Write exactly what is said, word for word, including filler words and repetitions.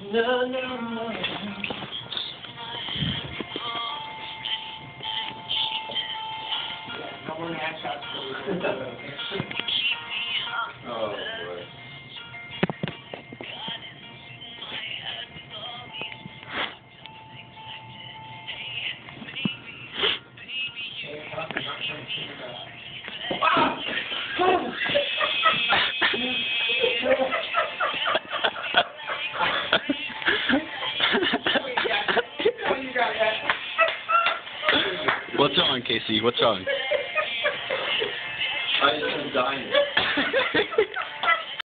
No, no, no. No more mascots. Oh, boy. What's wrong, Casey? What's wrong? I just am dying.